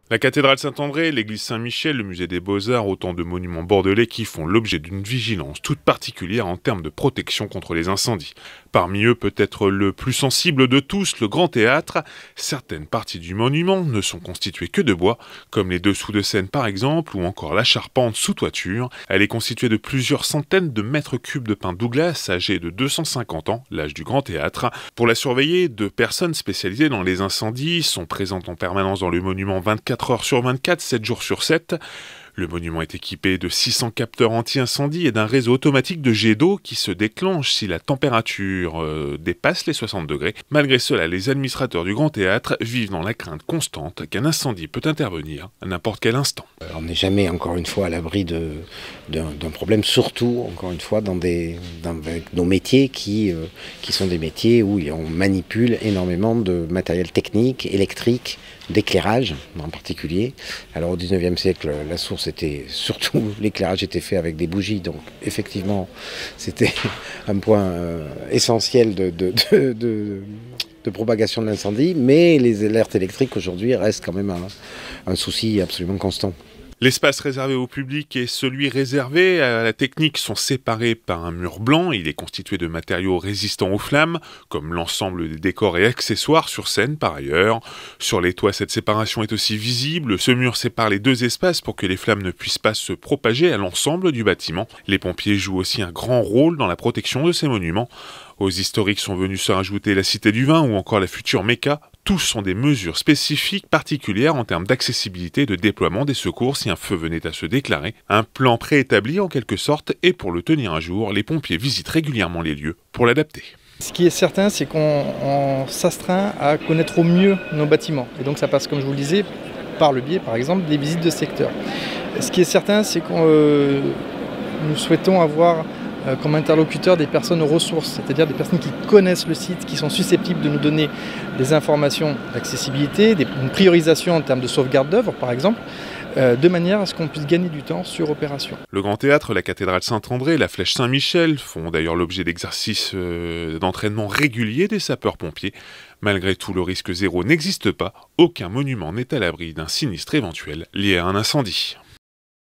La cathédrale Saint-André, l'église Saint-Michel, le musée des Beaux-Arts, autant de monuments bordelais qui font l'objet d'une vigilance toute particulière en termes de protection contre les incendies. Parmi eux, peut-être le plus sensible de tous, le Grand Théâtre. Certaines parties du monument ne sont constituées que de bois, comme les dessous de scène par exemple, ou encore la charpente sous toiture. Elle est constituée de plusieurs centaines de mètres cubes de pin Douglas, âgé de 250 ans, l'âge du Grand Théâtre. Pour la surveiller, 2 personnes spécialisées dans les incendies sont présentes en permanence dans le monument 24 heures sur 24, 7 jours sur 7. Le monument est équipé de 600 capteurs anti-incendie et d'un réseau automatique de jets d'eau qui se déclenche si la température dépasse les 60 degrés. Malgré cela, les administrateurs du Grand Théâtre vivent dans la crainte constante qu'un incendie peut intervenir à n'importe quel instant. On n'est jamais, encore une fois, à l'abri d'un problème, surtout, encore une fois, dans nos métiers qui sont des métiers où on manipule énormément de matériel technique, électrique, d'éclairage en particulier. Alors au 19e siècle, la source était surtout, l'éclairage était fait avec des bougies, donc effectivement c'était un point essentiel de propagation de l'incendie, mais les alertes électriques aujourd'hui restent quand même un souci absolument constant. L'espace réservé au public et celui réservé à la technique sont séparés par un mur blanc. Il est constitué de matériaux résistants aux flammes, comme l'ensemble des décors et accessoires sur scène par ailleurs. Sur les toits, cette séparation est aussi visible. Ce mur sépare les 2 espaces pour que les flammes ne puissent pas se propager à l'ensemble du bâtiment. Les pompiers jouent aussi un grand rôle dans la protection de ces monuments. Aux historiques sont venus se rajouter la Cité du Vin ou encore la future Mecca. Tous sont des mesures spécifiques particulières en termes d'accessibilité et de déploiement des secours si un feu venait à se déclarer. Un plan préétabli en quelque sorte, et pour le tenir à jour, les pompiers visitent régulièrement les lieux pour l'adapter. Ce qui est certain, c'est qu'on s'astreint à connaître au mieux nos bâtiments. Et donc ça passe, comme je vous le disais, par le biais, par exemple, des visites de secteur. Ce qui est certain, c'est que nous souhaitons avoir comme interlocuteur des personnes ressources, c'est-à-dire des personnes qui connaissent le site, qui sont susceptibles de nous donner des informations d'accessibilité, une priorisation en termes de sauvegarde d'œuvres par exemple, de manière à ce qu'on puisse gagner du temps sur opération. Le Grand Théâtre, la cathédrale Saint-André, la flèche Saint-Michel font d'ailleurs l'objet d'exercices d'entraînement réguliers des sapeurs-pompiers. Malgré tout, le risque zéro n'existe pas. Aucun monument n'est à l'abri d'un sinistre éventuel lié à un incendie.